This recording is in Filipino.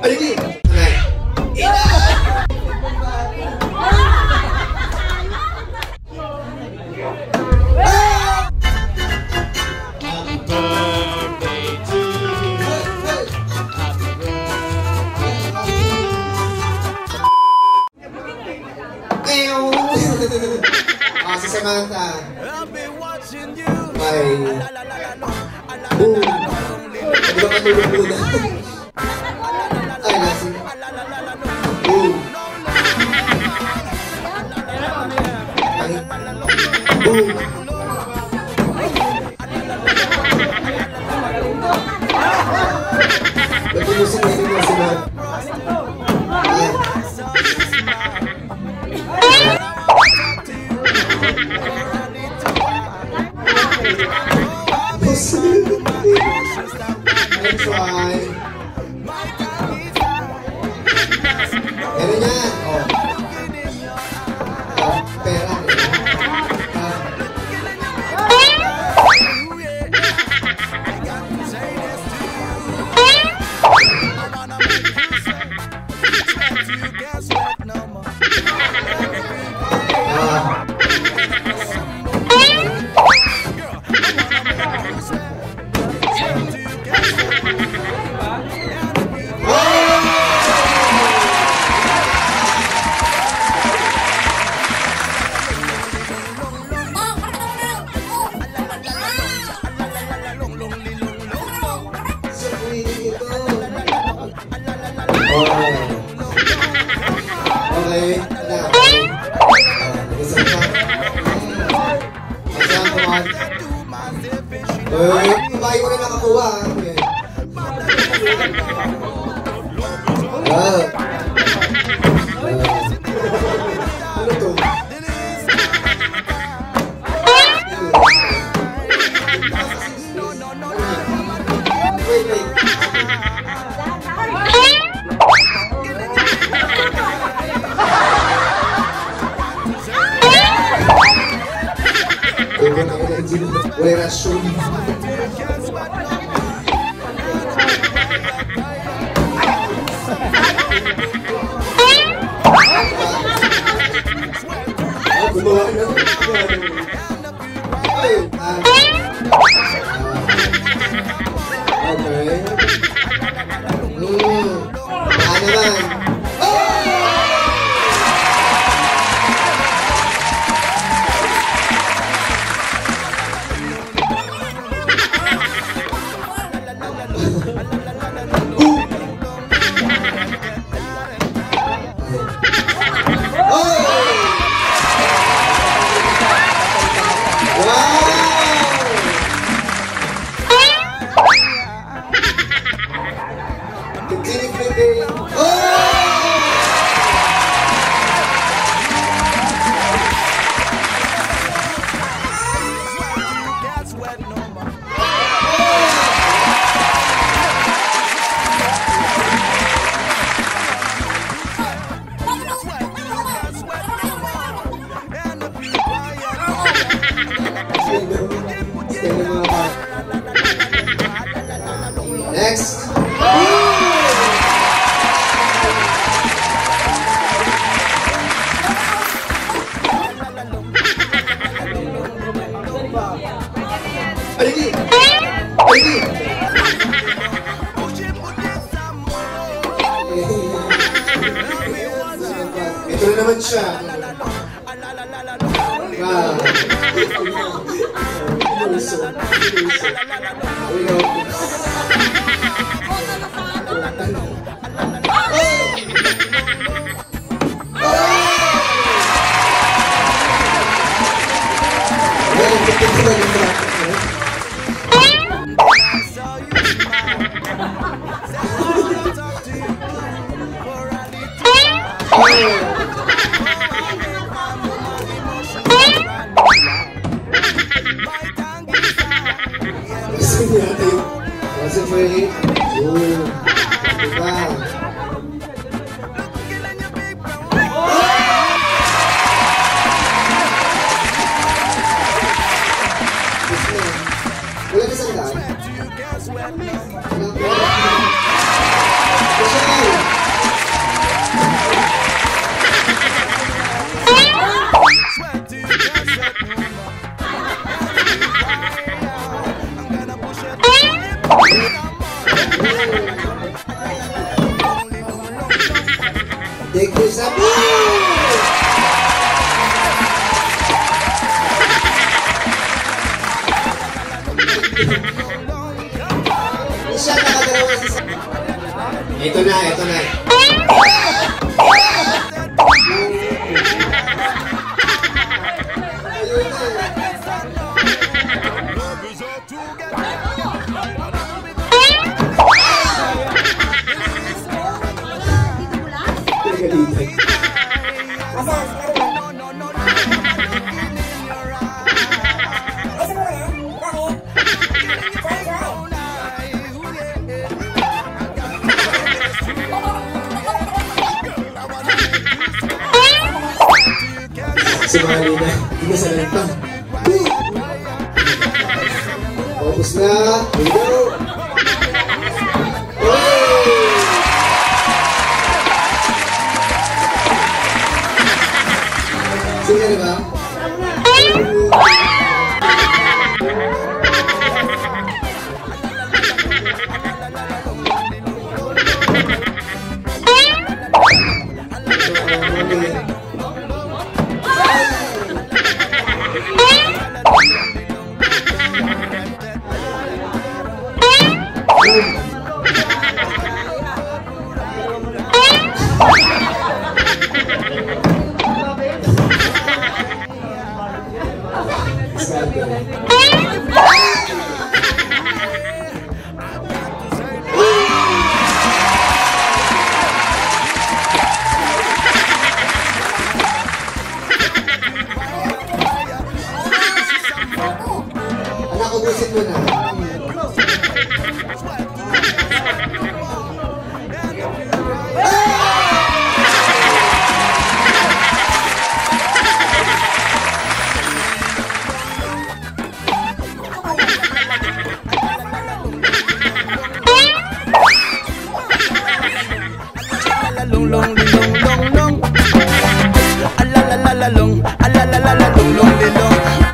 Aligi! Si Samantha. May boom. Hindi ba matulog muna? Ay, nasi. Boom. Ay, boom. Nagpumusik na rin yung sila. Meron yan. Pera. Okay, babae ko na nakakuha. Ano to? Wait. Operación. Next. Aligi! Aligi! Ito na naman siya. Kasi Isa po! Siya nakadalawa sa... Ito na, ito na. Sumali na, hindi na sanay pa. Focus na, here we go. Sige na ba? Anak, ubusin mo na. Long long long long long, la la la la long, la la la la long long long.